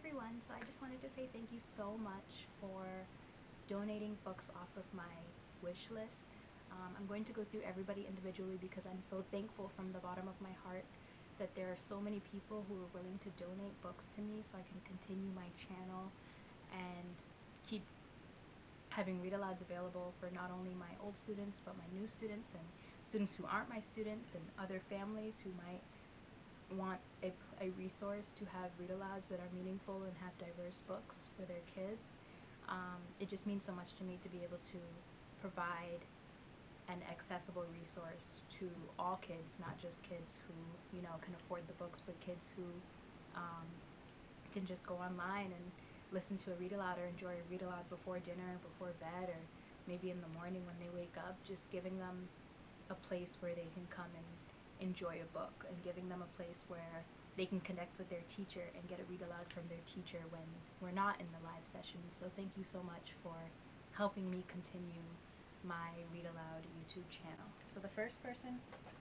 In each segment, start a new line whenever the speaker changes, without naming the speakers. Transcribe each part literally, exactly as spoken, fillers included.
everyone, so I just wanted to say thank you so much for donating books off of my wish list. Um, I'm going to go through everybody individually because I'm so thankful from the bottom of my heart that there are so many people who are willing to donate books to me so I can continue my channel and keep having read-alouds available for not only my old students but my new students and students who aren't my students and other families who might want a, a resource to have read-alouds that are meaningful and have diverse books for their kids. Um, it just means so much to me to be able to provide an accessible resource to all kids, not just kids who, you know, can afford the books, but kids who um, can just go online and listen to a read-aloud or enjoy a read-aloud before dinner, before bed, or maybe in the morning when they wake up, just giving them a place where they can come and enjoy a book and giving them a place where they can connect with their teacher and get a read aloud from their teacher when we're not in the live session. So thank you so much for helping me continue my read aloud YouTube channel. So the first person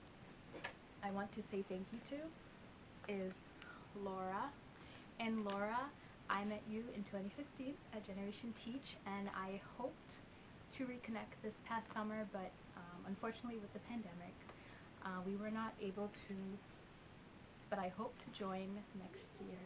I want to say thank you to is Laura. And Laura, I met you in twenty sixteen at Generation Teach, and I hoped to reconnect this past summer, but um, unfortunately with the pandemic, Uh, we were not able to, but I hope to join next year.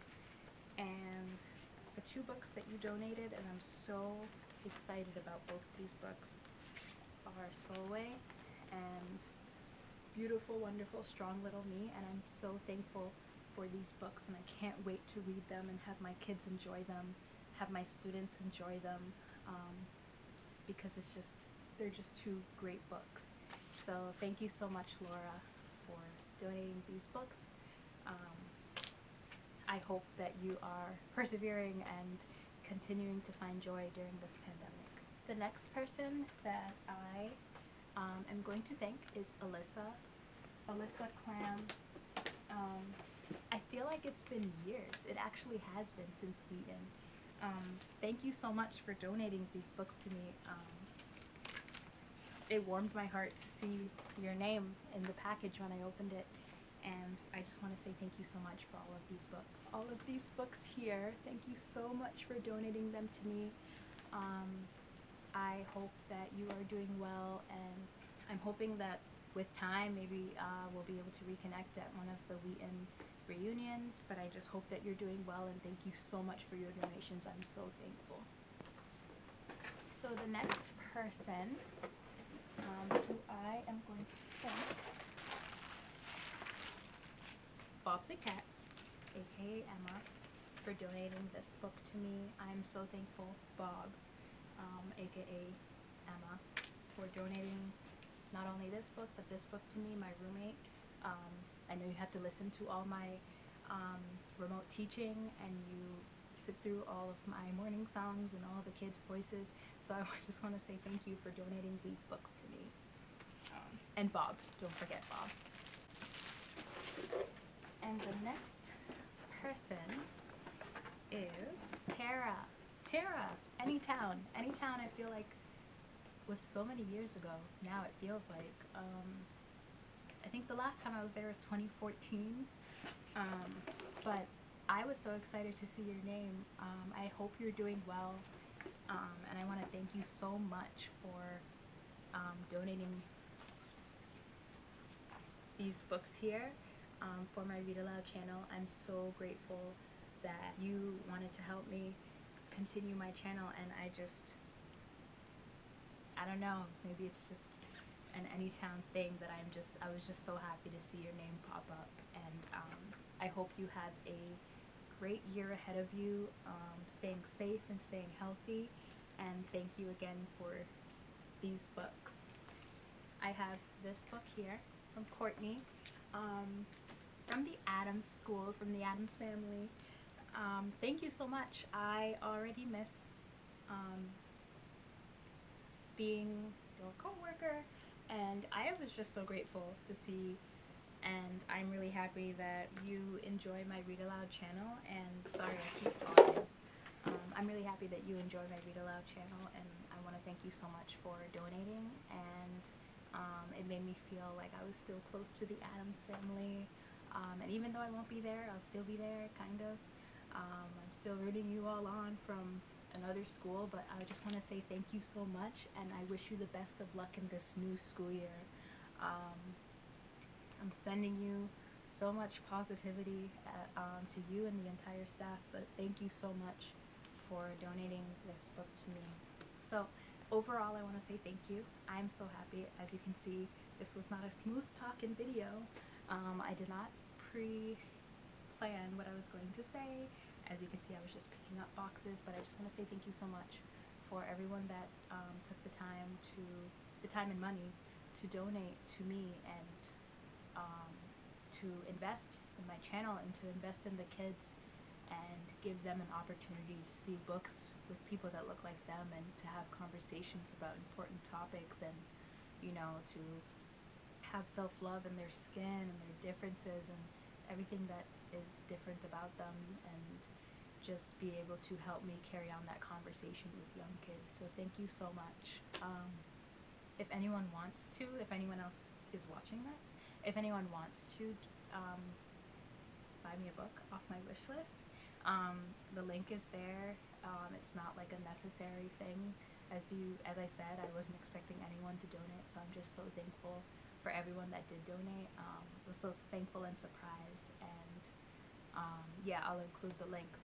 And the two books that you donated, and I'm so excited about both of these books, are Solway and Beautiful, Wonderful, Strong Little Me, and I'm so thankful for these books, and I can't wait to read them and have my kids enjoy them, have my students enjoy them, um, because it's just, they're just two great books. So thank you so much, Laura, for donating these books. Um, I hope that you are persevering and continuing to find joy during this pandemic. The next person that I um, am going to thank is Alyssa. Alyssa Clam. Um, I feel like it's been years. It actually has been since Wheaton. Um, thank you so much for donating these books to me. Um, It warmed my heart to see your name in the package when I opened it, and I just want to say thank you so much for all of these books. All of these books here, thank you so much for donating them to me. Um, I hope that you are doing well, and I'm hoping that with time maybe uh, we'll be able to reconnect at one of the Wheaton reunions, but I just hope that you're doing well, and thank you so much for your donations. I'm so thankful. So the next person Um, who I am going to thank, Bob the Cat, aka Emma, for donating this book to me. I'm so thankful, Bob, um, aka Emma, for donating not only this book, but this book to me, my roommate. Um, I know you have to listen to all my um, remote teaching, and you sit through all of my morning songs and all the kids' voices, so I just want to say thank you for donating these books to me. Um, and Bob, don't forget Bob. And the next person is Tara. Tara, Anytown. Anytown, I feel like, was so many years ago. Now it feels like. Um, I think the last time I was there was twenty fourteen. Um, but I was so excited to see your name. Um, I hope you're doing well. Um, and I want to thank you so much for um, donating these books here um, for my Read Aloud channel. I'm so grateful that you wanted to help me continue my channel, and I just, I don't know, maybe it's just an Anytown thing that I'm just, I was just so happy to see your name pop up, and um, I hope you have a great year ahead of you, um, staying safe and staying healthy, and thank you again for these books. I have this book here from Courtney, um, from the Addams School, from the Addams family. Um, thank you so much. I already miss um, being your co-worker, and I was just so grateful to see, and I'm really happy that you enjoy my Read Aloud channel, and sorry I keep pausing. Um, I'm really happy that you enjoy my Read Aloud channel, and I want to thank you so much for donating, and um, it made me feel like I was still close to the Addams family, um, and even though I won't be there, I'll still be there, kind of. Um, I'm still rooting you all on from another school, but I just want to say thank you so much, and I wish you the best of luck in this new school year. Um, I'm sending you so much positivity at, um, to you and the entire staff, but thank you so much for donating this book to me. So overall, I want to say thank you. I'm so happy. As you can see, this was not a smooth talking video. Um, I did not pre-plan what I was going to say. As you can see, I was just picking up boxes, but I just want to say thank you so much for everyone that um, took the time to, the time and money to donate to me and um, to invest in my channel and to invest in the kids and give them an opportunity to see books with people that look like them and to have conversations about important topics and, you know, to have self-love in their skin and their differences and everything that is different about them, and just be able to help me carry on that conversation with young kids. So thank you so much. Um, if anyone wants to, if anyone else is watching this, if anyone wants to um, buy me a book off my wish list, um, the link is there. Um, it's not like a necessary thing. As you, as I said, I wasn't expecting anyone to donate, so I'm just so thankful for everyone that did donate. Um, I was so thankful and surprised, and um, yeah, I'll include the link